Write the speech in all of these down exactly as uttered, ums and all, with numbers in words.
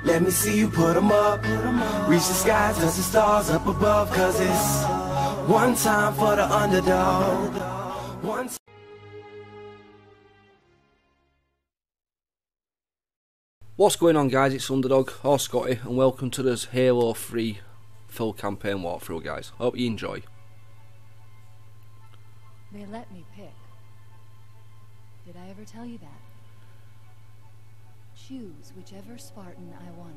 Let me see you put 'em up. Reach the skies, touch the stars up above. Cause it's one time for the underdog. One time. What's going on, guys? It's Underdog or Scotty, and welcome to this Halo three full campaign walkthrough, guys. Hope you enjoy. They let me pick. Did I ever tell you that? Choose whichever Spartan I wanted.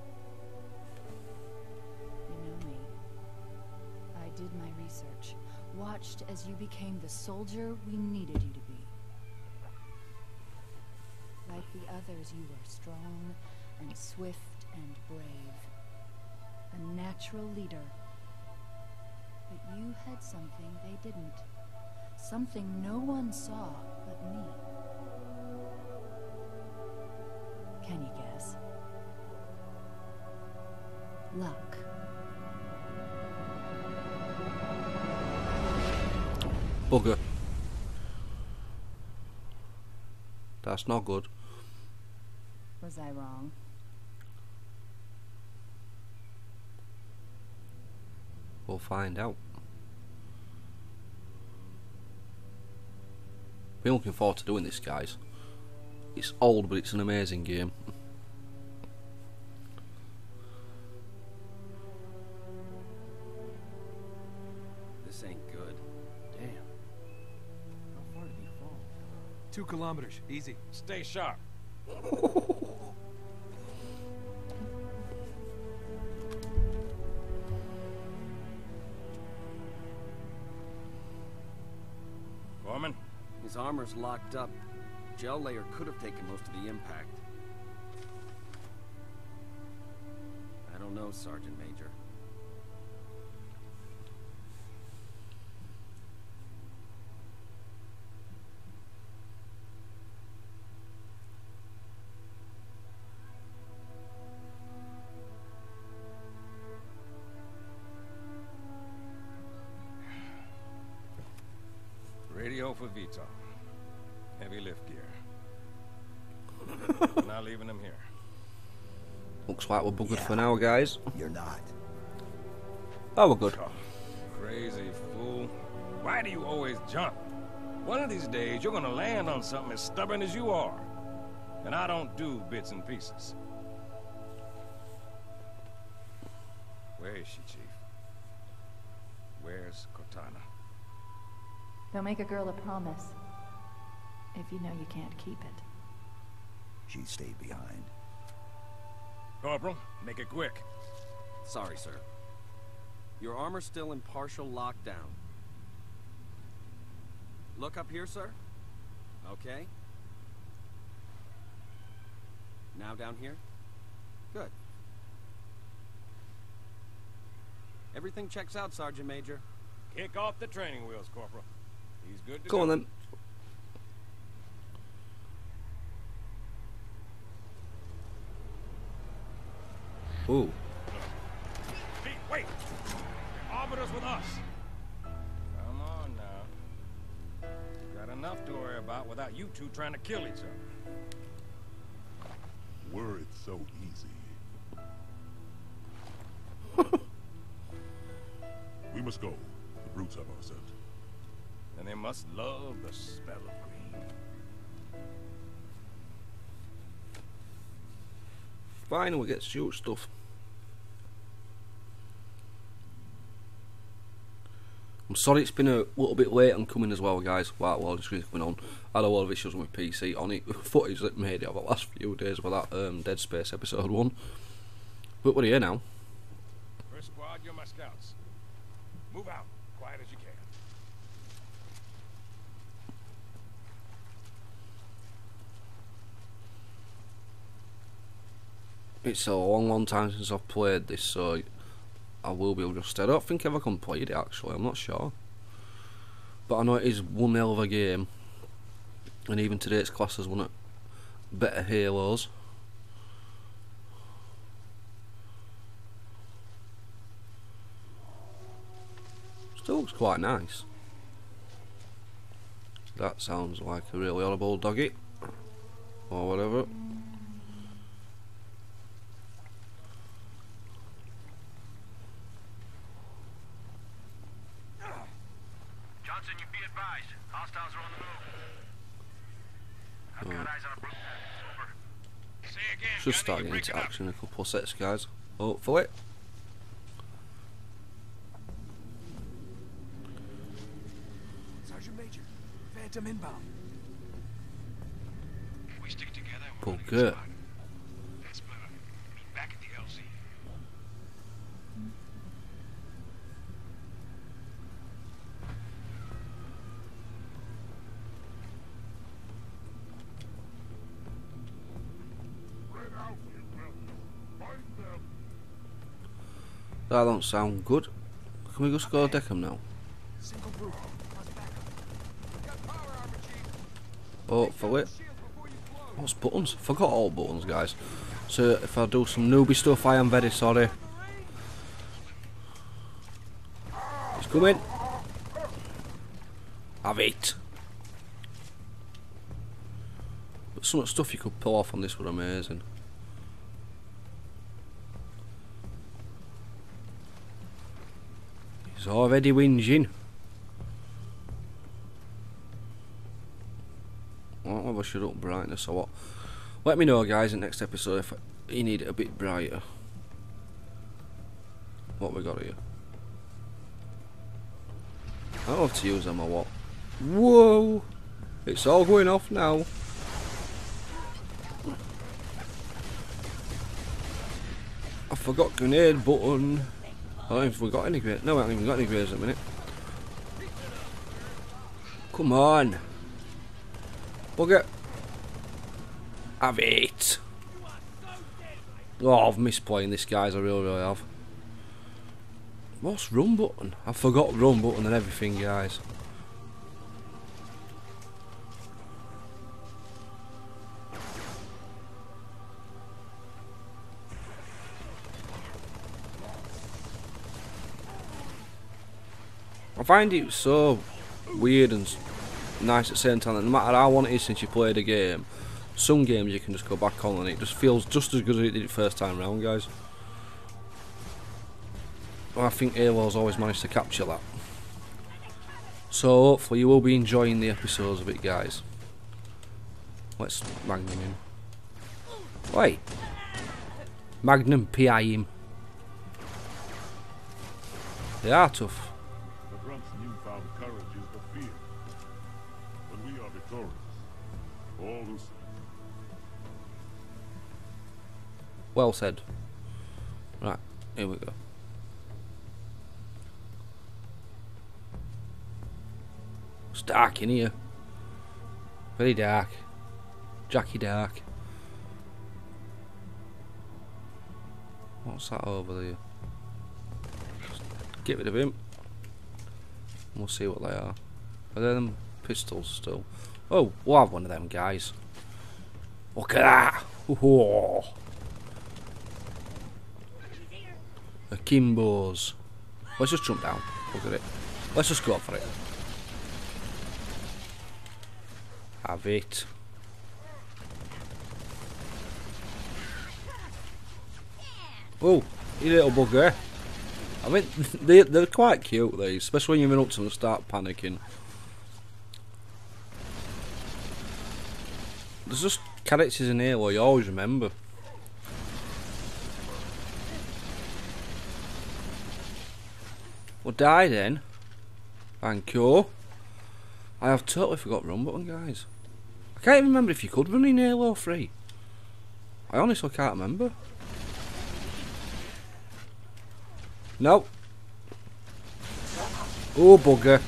You know me. I did my research, watched as you became the soldier we needed you to be. Like the others, you were strong and swift and brave. A natural leader. But you had something they didn't. Something no one saw but me. Can you guess? Luck. Bugger. That's not good. Was I wrong? We'll find out. Been looking forward to doing this, guys. It's old, but it's an amazing game. This ain't good. Damn. How far did he fall? Two kilometers. Easy. Stay sharp. Foreman? His armor's locked up. Gel layer could have taken most of the impact. I don't know, Sergeant Major. Radio for Vitor. Heavy lift gear. Not leaving him here. Looks like we're buggered Yeah. for now, guys. You're not. Oh, we're good. Oh, crazy fool. Why do you always jump? One of these days, you're gonna land on something as stubborn as you are. And I don't do bits and pieces. Where is she, Chief? Where's Cortana? Don't make a girl a promise if you know you can't keep it. She stayed behind. Corporal, make it quick. Sorry, sir. Your armor's still in partial lockdown. Look up here, sir. Okay. Now down here. Good. Everything checks out, Sergeant Major. Kick off the training wheels, Corporal. He's good to Go on go. then. Ooh. Pete, wait! The Arbiter's with us. Come on now. You got enough to worry about without you two trying to kill each other. Were it so easy. We must go. The brutes have our scent. And they must love the smell of green. Fine, we get to shoot stuff. I'm sorry it's been a little bit late on coming as well, guys, while all this is going on. I had a lot of issues with my P C on it. Footage that made it over the last few days with that um, Dead Space episode one. But we're here now. First squad, you're my scouts. Move out, quiet as you can. It's a long, long time since I've played this, so I will be adjusted. I don't think I've ever completed it, actually, I'm not sure. But I know it is one hell of a game. And even today it's classed as one of better Halos. Still looks quite nice. That sounds like a really horrible doggy. Or whatever. Johnson, you be advised. Hostiles are on the move. I've got eyes on a brute. Over. Say again. Should start getting into action in a couple of sets, guys. Hopefully. Sergeant Major, Phantom inbound. We stick together. Oh, good. Let's split up. Meet back at the L Z. That don't sound good. Can we just go deck them now? Single group. How's backup? Hopefully. What's buttons? Forgot all buttons, guys. So if I do some newbie stuff, I am very sorry. It's coming. Have it. But some of the stuff you could pull off on this were amazing. He's already whinging. I don't know if I should up brightness or what. Let me know, guys, in the next episode if you need it a bit brighter. What we got here? I don't have to use them or what. Whoa! It's all going off now. I forgot grenade button. I don't know if we got any grenades. No, I haven't even got any grenades at the minute. Come on. Bugger. Have it. Oh, I've missed playing this, guys. I really, really have. What's run button? I forgot run button and everything, guys. I find it so weird and nice at the same time that no matter how long it is since you played a game, some games you can just go back on and it just feels just as good as it did it first time round, guys. I think Halo's always managed to capture that. So hopefully you will be enjoying the episodes of it, guys. Let's Magnum him. Wait. Magnum P I him. They are tough. The Grunt's newfound courage is the fear. When we are victorious, all who see. Well said. Right, here we go. It's dark in here. Very dark. Jackie dark. What's that over there? Just get rid of him. We'll see what they are. Are they them pistols still? Oh, we'll have one of them, guys. Look at that! Whoa. Akimbos. Let's just jump down. Look at it. Let's just go for it. Have it. Oh, you little bugger. I mean, they, they're quite cute, these, especially when you've been up to them and start panicking. There's just characters in here where you always remember. Well, die then. Thank you. I have totally forgot run button, guys. I can't even remember if you could run in Halo three. I honestly can't remember. Nope. Oh, bugger.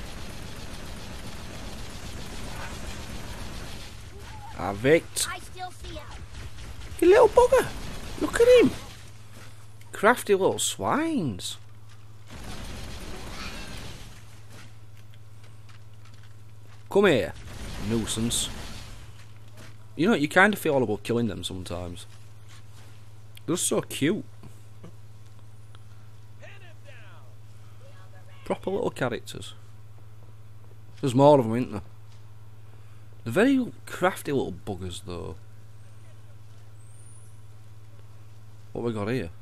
Have it. I still see it. You little bugger. Look at him. Crafty little swines. Come here, nuisance. You know, you kind of feel all about killing them sometimes. They're so cute. Proper little characters. There's more of them, isn't there? They're very crafty little buggers, though. What we got here?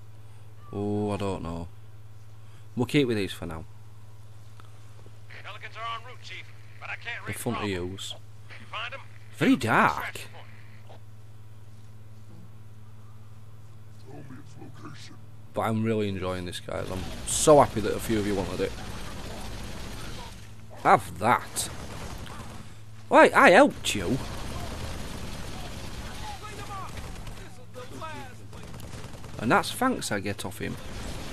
Oh, I don't know. We'll keep with these for now. Pelican Aliens are en route, Chief, but I can't The read fun to Bravo. use. Find 'em? Very dark. Extraction point. Tell me its location. But I'm really enjoying this, guys. I'm so happy that a few of you wanted it. Have that. Wait, I helped you. And that's thanks I get off him.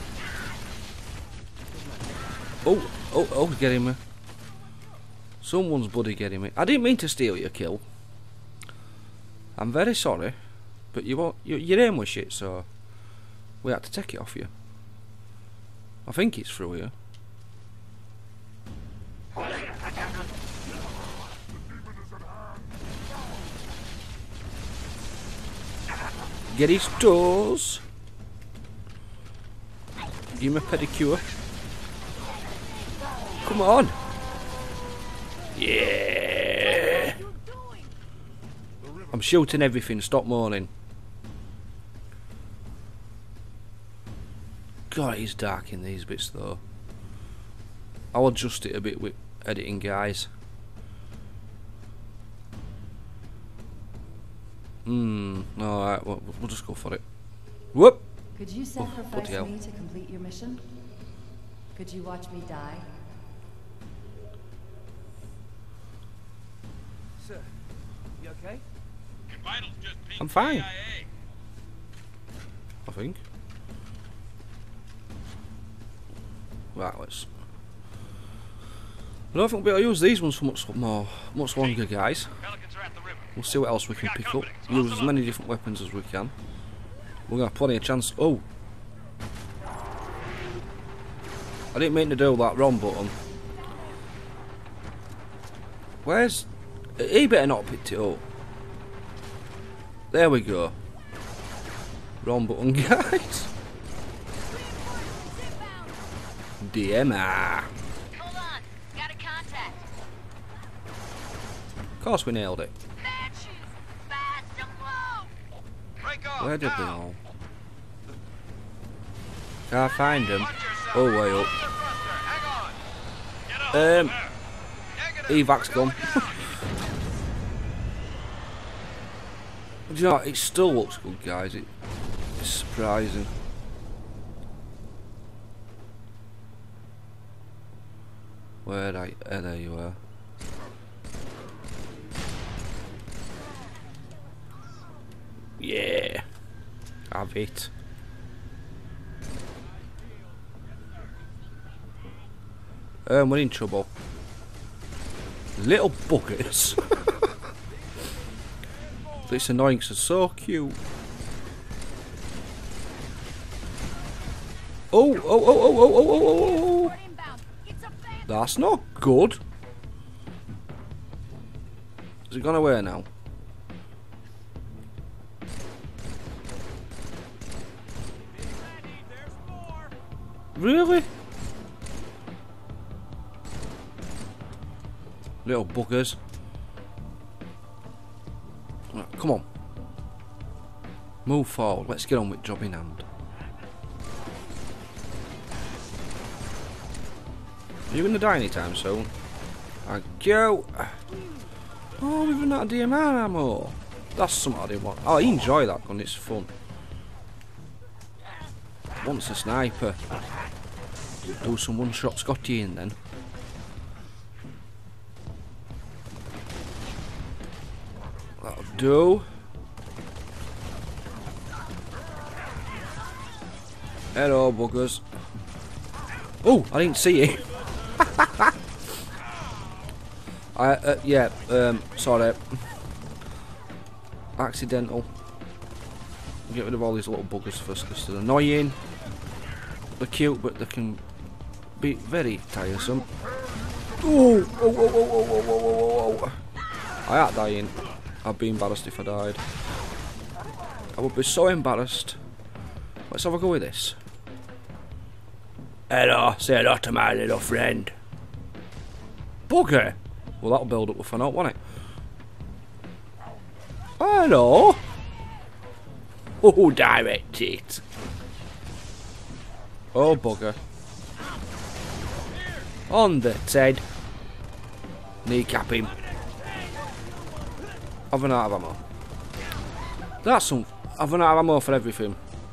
Oh, oh, oh, getting me. Someone's bloody getting me. I didn't mean to steal your kill. I'm very sorry. But you won't, you, your aim was shit, so we had to take it off you. I think it's through here. Get his toes. Give him a pedicure. Come on. Yeah. I'm shooting everything. Stop moaning. God, it's dark in these bits though. I'll adjust it a bit with editing, guys. Hmm. Alright, we'll, we'll just go for it. Whoop! Could you sacrifice bloody hell. me to complete your mission? Could you watch me die? Sir, you okay? Your vitals just pinged I'm fine. C I A. I think. Right, let's. I don't think we'll be able to use these ones for much more, much longer, guys. Pelicans are at the river. We'll see what else we can pick up. Use as many different weapons as we can. We're gonna have plenty of chance. Oh, I didn't mean to do that. Wrong button. Where's? He better not have picked it up. There we go. Wrong button, guys. D M R. Hold on, got a contact. Of course we nailed it. Matches, fast and low. Break off. Where did they now. all? Can't find them. Oh, way up. Hang on. Get up. Um, Negative. evac's gone. Do you know what? It still looks good, guys. It, it's surprising. Where I? Uh, there you are. Yeah, have it. Um, we're in trouble. Little buggers. It's annoying because they're so cute. Oh, oh, oh, oh, oh, oh, oh, oh, oh. That's not good. Has it gone away now? Really? Little buggers. Right, come on. Move forward. Let's get on with job in hand. Are you going to die anytime soon? Thank you. Oh, we've run out of D M R ammo. That's something I didn't want. Oh, I enjoy that gun. It's fun. Once a sniper. Do some one-shot Scotty in then. That'll do. Hello, buggers. Oh, I didn't see it. I uh, yeah. Um, sorry. Accidental. Get rid of all these little buggers first because they're annoying. They're cute, but they can be very tiresome. Oh, oh, oh, oh, oh, oh, oh, oh, oh. I ain't dying. I'd be embarrassed if I died. I would be so embarrassed. Let's have a go with this. Hello, say hello to my little friend. Bugger! Well, that'll build up with fun out, won't it? Hello! Oh, direct it. Oh, bugger. On the Ted. Kneecap him. I've run out of ammo. That's some... I've run out of ammo for everything.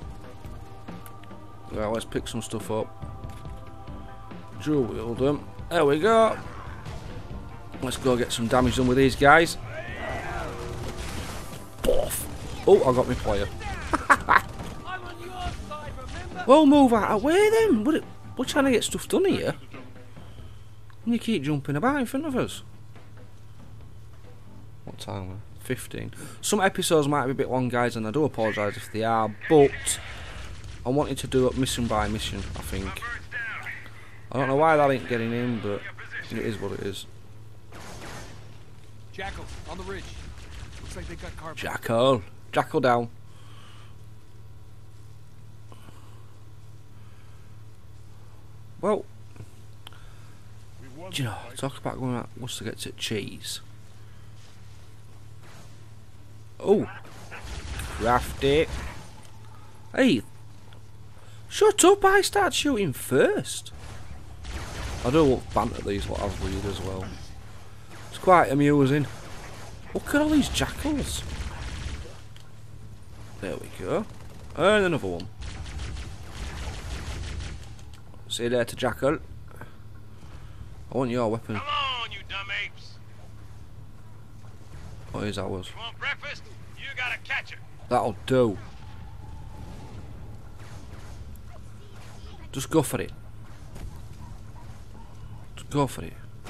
Right, let's pick some stuff up. Dual wield them. There we go. Let's go get some damage done with these guys. Boff. Oh, I got my player. Well, move out of the way then. We're, we're trying to get stuff done here. And you keep jumping about in front of us. What time? fifteen. Some episodes might be a bit long, guys, and I do apologise if they are, but I wanted to do it mission by mission, I think. I don't know why that ain't getting in, but it is what it is. Jackal, on the ridge. Looks like they got carbon. Jackal. Jackal down. Well, do you know, talk about going out once to get to cheese. Oh, crafty. Hey, shut up, I start shooting first. I do love banter these what I've read as well. It's quite amusing. Look at all these jackals. There we go. And another one. See you later, jackal. I want your weapon. Come on, you dumb apes. What is ours? You want breakfast? You gotta catch it. That'll do. Just go for it. Just go for it.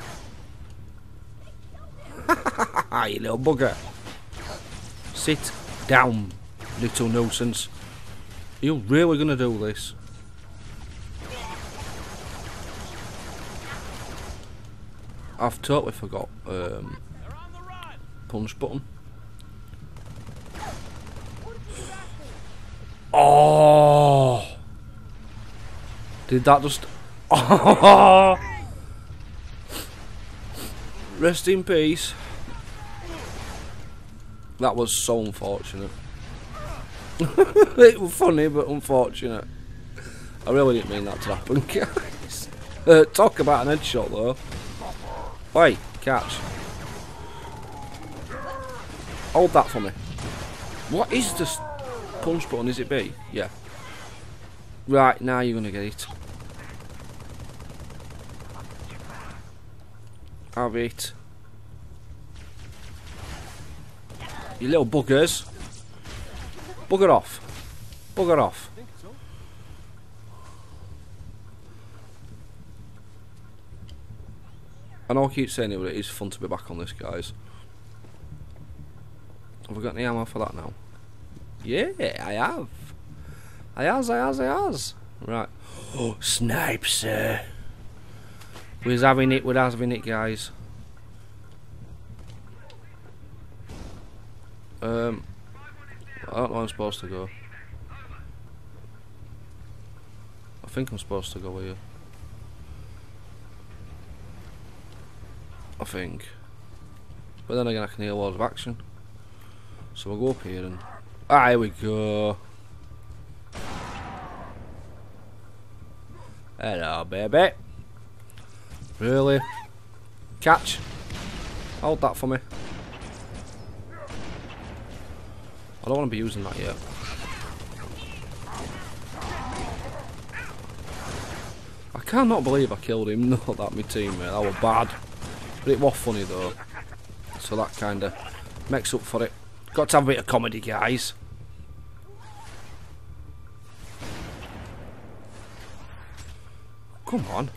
You little bugger. Sit down, little nuisance. Are you really gonna do this? I've totally forgot um, punch button. Oh! Did that just? Oh! Rest in peace. That was so unfortunate. It was funny but unfortunate. I really didn't mean that to happen, guys. Uh, talk about an headshot though. Wait, catch. Hold that for me. What is this punch button? Is it B? Yeah. Right, now you're gonna get it. Have it. You little buggers. Bugger off. Bugger off. I know I keep saying it, but it is fun to be back on this, guys. Have we got any ammo for that now? Yeah, I have. I has, I has, I has. Right. Oh, snipe, sir. We're having it, we're having it, guys. Um, I don't know where I'm supposed to go. I think I'm supposed to go here. I think. But then again, I can hear loads of action. So we'll go up here and... Ah, here we go. Hello, baby. Really? Catch. Hold that for me. I don't want to be using that yet. I cannot believe I killed him. No, that my teammate. That was bad. But it was funny though. So that kind of makes up for it. Got to have a bit of comedy, guys. Come on.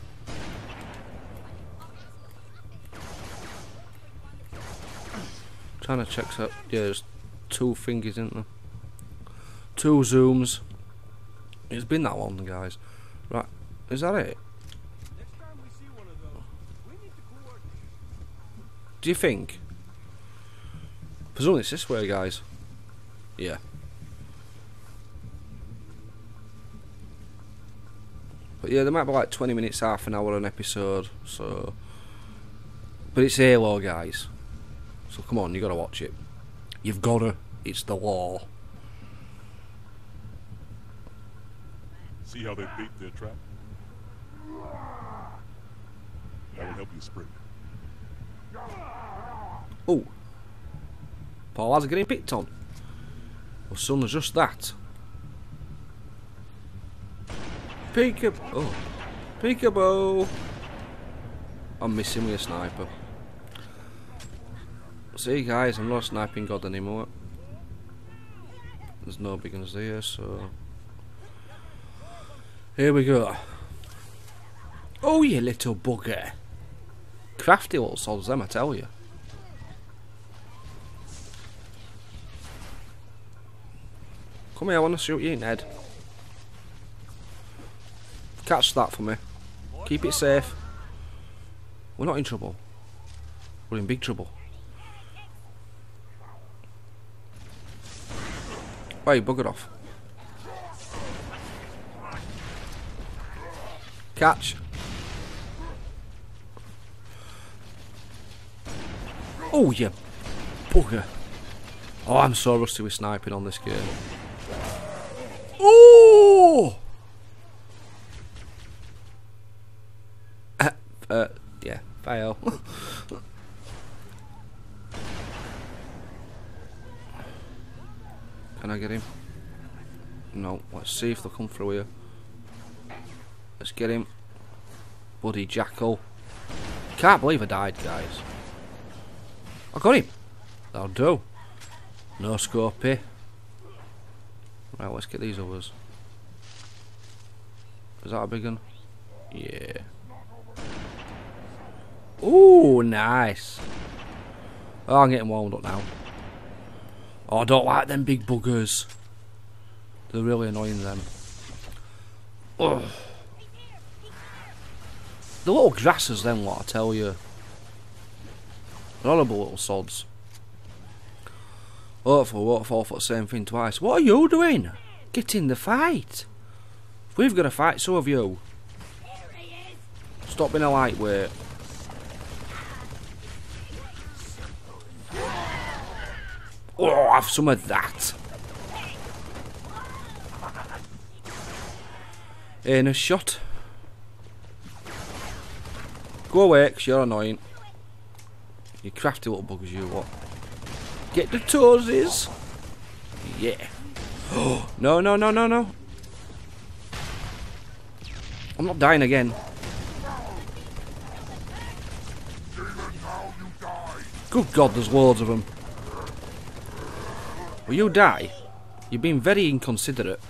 Trying to check that. Yeah, there's two fingers, isn't there? Two zooms. It's been that long, guys. Right, is that it? Do you think? Presumably it's this way, guys. Yeah. But yeah, there might be like twenty minutes, half an hour an episode, so... But it's Halo, guys. So come on, you gotta watch it. You've gotta. It's the law. See how they bait their trap? That will help you sprint. Oh. Paul has getting picked on. Well, son is just that. Peekaboo. Oh. Peekaboo. I'm missing with a sniper. See guys, I'm not a sniping god anymore. There's no big ones there, so here we go. Oh, you little bugger. Crafty little sods them, I tell you. Come here, I want to shoot you in the head. Catch that for me. Keep it safe. We're not in trouble. We're in big trouble. Wait, bugger off. Catch. Oh, you bugger. Oh, I'm so rusty with sniping on this game. Oh! Uh, uh, yeah, fail. Can I get him? No, let's see if they'll come through here. Let's get him. Bloody jackal. Can't believe I died, guys. I got him. That'll do. No scopy. Right, let's get these others. Is that a big one? Yeah. Ooh, nice. Oh, I'm getting warmed up now. Oh, I don't like them big buggers. They're really annoying, them. Ugh. The little grasses, then, what I tell you. They're horrible little sods. Hopefully, we won't fall for the same thing twice. What are you doing? Get in the fight. If we've got to fight, so have you. Stop being a lightweight. Oh, have some of that. In a shot. Go away, because you're annoying. You crafty little buggers, you what? Get the toesies. Yeah. Oh, no, no, no, no, no. I'm not dying again. Good God, there's loads of them. Will you die? You've been very inconsiderate.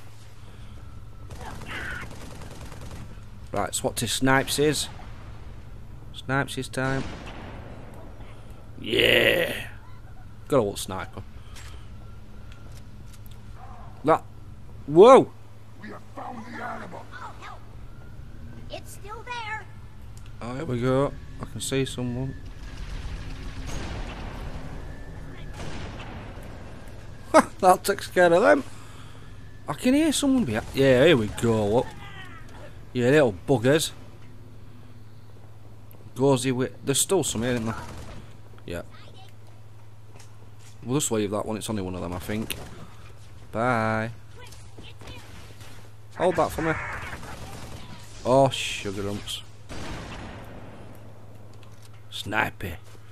Right, so what to Snipes is. Snipes is time. Yeah. Got a little sniper. That. Whoa! We have found the animal. Oh, help! It's still there. Oh, here we go. I can see someone. That takes care of them. I can hear someone behind. Yeah, here we go. Look. Yeah, little buggers. Goes he with. There's still some here, isn't there? Yeah. We'll just leave that one. It's only one of them, I think. Bye. Hold that for me. Oh, sugar lumps. Snipey.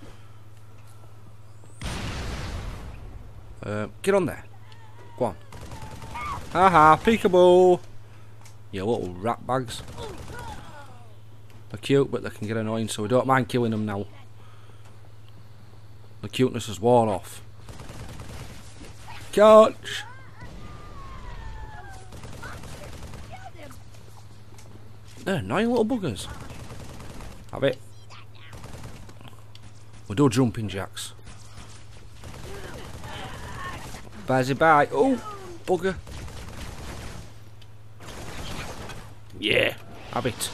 Uh, get on there. Go on. Haha, peekaboo. You little rat bags. They're cute, but they can get annoying, so we don't mind killing them now. The cuteness has worn off. Catch! They're annoying little buggers. Have it. We'll do jumping jacks. Bye bye. Oh, bugger. Yeah, have it.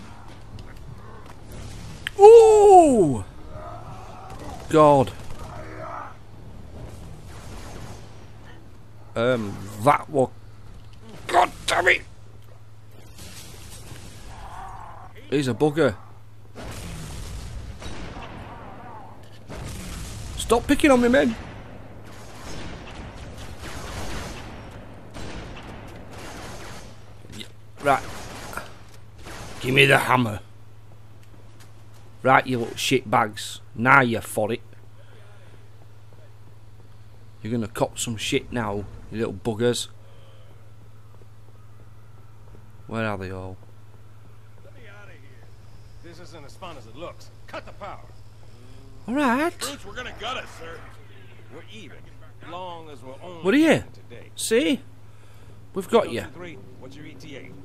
Ooh! God. Um, that was. God damn it! He's a bugger. Stop picking on me, men. Right. Give me the hammer. Right, you little shit bags. Now you're for it. You're gonna cop some shit now, you little buggers. Where are they all? Let me out of here. This isn't as fun as it looks. Cut the power. Alright. Bruce, we're gonna gut it, sir. We're even. Long as we're only What are you? today. See? We've got you. Three, what's your E T A?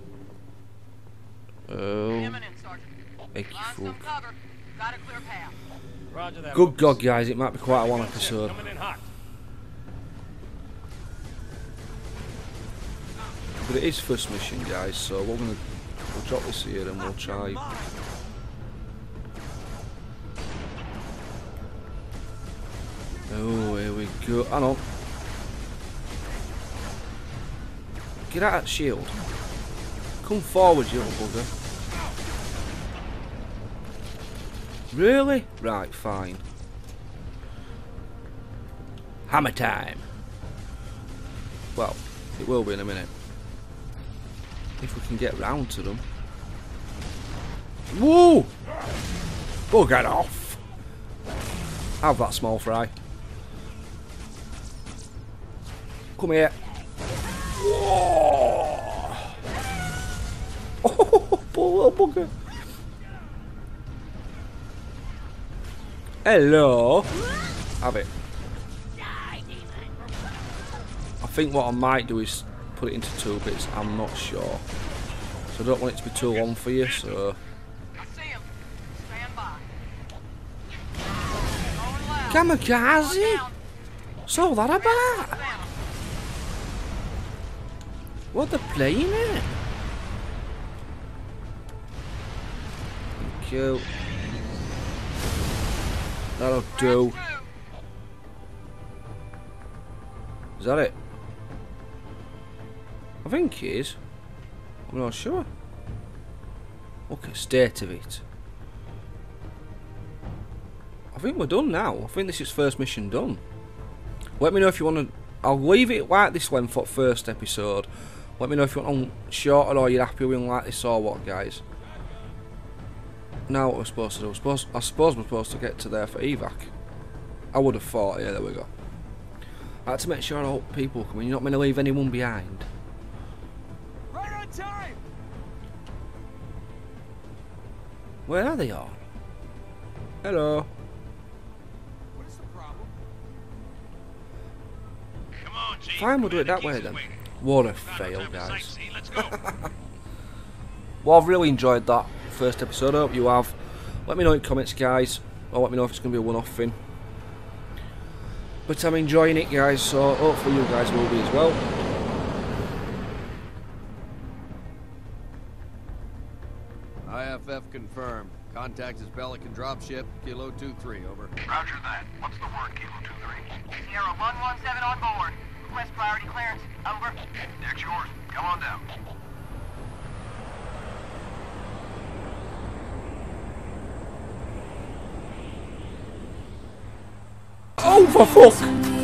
Oh. Icky fuck. Got a clear path. Roger that. Good God, guys, it might be quite a long episode. Coming in hot. But it is first mission, guys, so we're gonna we'll drop this here and we'll try. Oh, here we go. Hang on. Get out of that shield. Come forward, you little bugger. Really? Right, fine. Hammer time. Well, it will be in a minute. If we can get round to them. Woo! Bugger off! Have that, small fry. Come here. Whoa! Oh, poor little bugger. Hello. Have it. I think what I might do is put it into two bits. I'm not sure. So I don't want it to be too long for you, so. Kamikaze? So that about? What they're playing it? Thank you. That'll do. Is that it? I think it is. I'm not sure. Look at the state of it. I think we're done now. I think this is first mission done. Let me know if you want to. I'll leave it like this one for first episode. Let me know if you want on shorter or you're happy with like this or what, guys. Now what we're supposed to do? We're supposed, I suppose we're supposed to get to there for evac. I would have thought. Yeah, there we go. I had to make sure all people come in. You're not going to leave anyone behind. Right on time. Where are they all? Hello. What is the problem? Come on, Chief. Fine, we'll do it that way Keeps then. waiting. What a Not fail, enough time to guys. sightsee. Let's go. Well, I've really enjoyed that first episode. I hope you have. Let me know in comments, guys, or let me know if it's going to be a one-off thing. But I'm enjoying it, guys, so hopefully you guys will be as well. I F F confirmed. Contact is Pelican dropship, Kilo two three, over. Roger that. What's the word, Kilo two three? Sierra one one seven on board. Request priority clearance. Over. Deck's yours. Come on down. Oh, for fuck!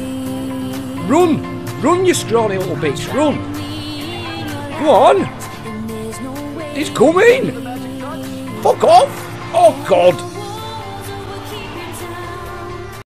Run! Run, you scrawny little bitch, run! Go on! He's coming! Fuck off! Oh, God!